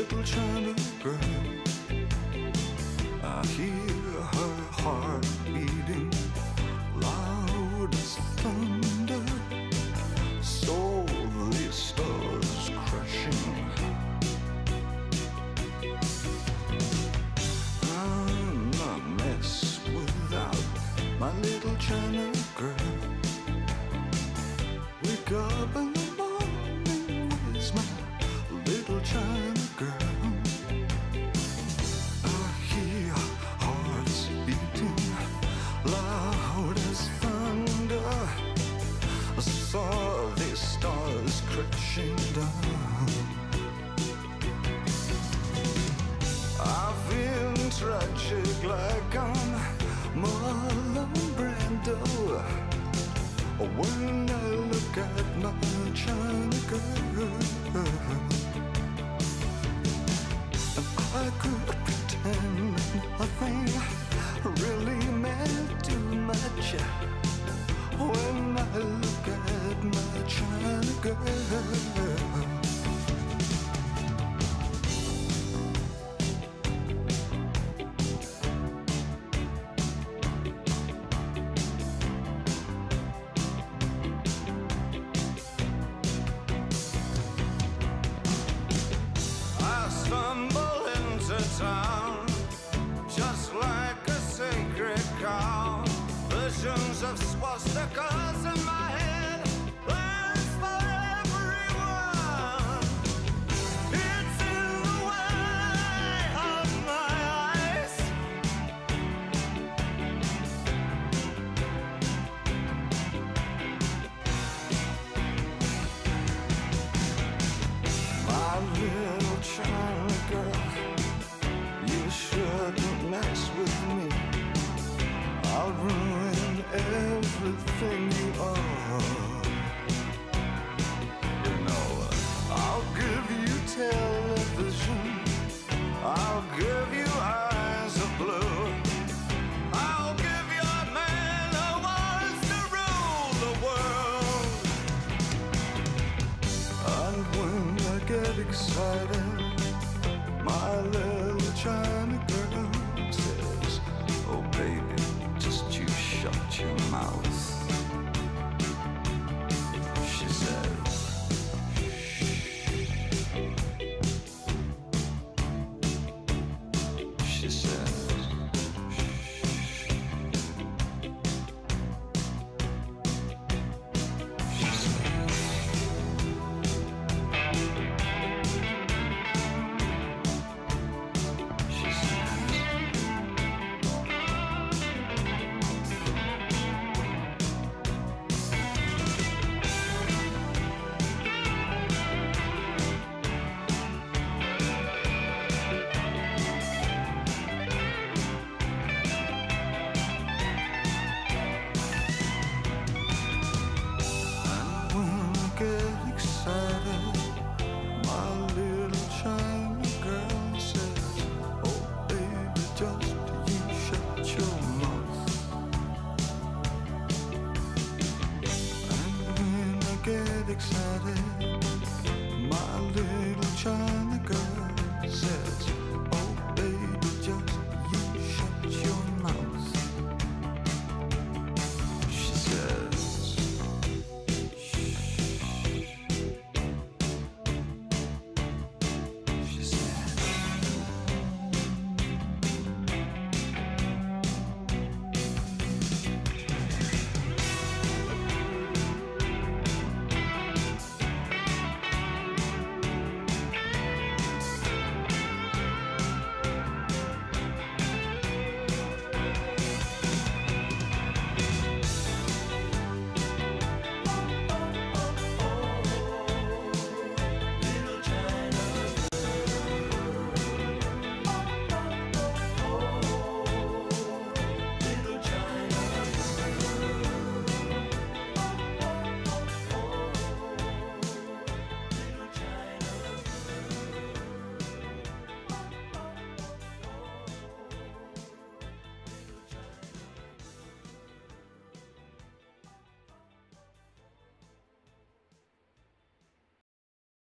little China girl. I hear her heart beating loud as thunder, softly stars crashing. I'm a mess without my little China girl. Wake up in the morning with my little China girl. I hear hearts beating loud as thunder. I saw these stars crashing down. I feel tragic like I'm Marlon Brando when I look at my China girl. And I could pretend nothing really meant too much when I look at my China girl. Stumble into town just like a sacred cow. Visions of swastikas in my head, plans for everyone. It's in the way of my eyes. My little China girl, you shouldn't mess with me. I'll ruin everything you are. You know, I'll give you television, I'll give you eyes of blue, I'll give you a man who wants to rule the world. And when I get excited, my little China girl says, oh baby, just you shut your mouth. She says, shh. She says,